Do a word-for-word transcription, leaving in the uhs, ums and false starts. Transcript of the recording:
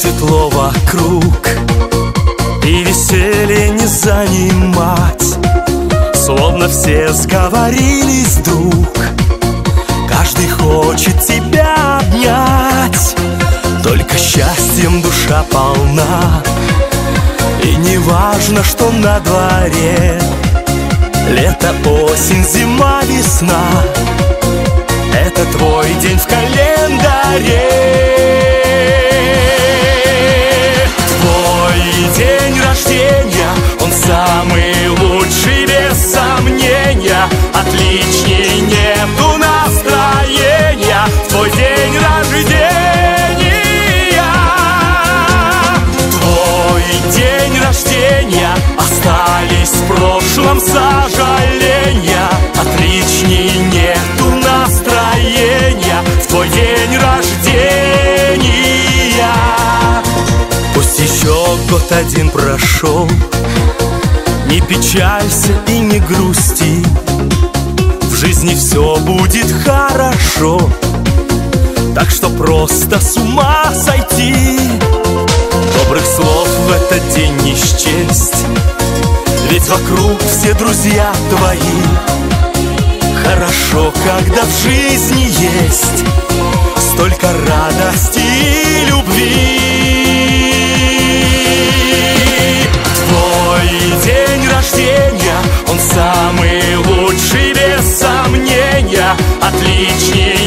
светло вокруг, и веселье не занимать. Словно все сговорились вдруг, каждый хочет тебя обнять. Только счастьем душа полна, и не важно, что на дворе. Лето, осень, зима, весна — это твой день в календаре. Твой день рождения, он самый лучший, без сомнения. Отличней нету настроения в твой день рождения. Твой день рождения, остались в прошлом сожаления. Отличней нету настроения в твой день рождения. Пусть еще год один прошел, не печалься и не грусти, в жизни все будет хорошо. Так что просто с ума сойти. Добрых слов в этот день не счесть, ведь вокруг все друзья твои. Хорошо, когда в жизни есть столько радости и любви. Твой день рождения, он самый лучший, без сомнения. Отличней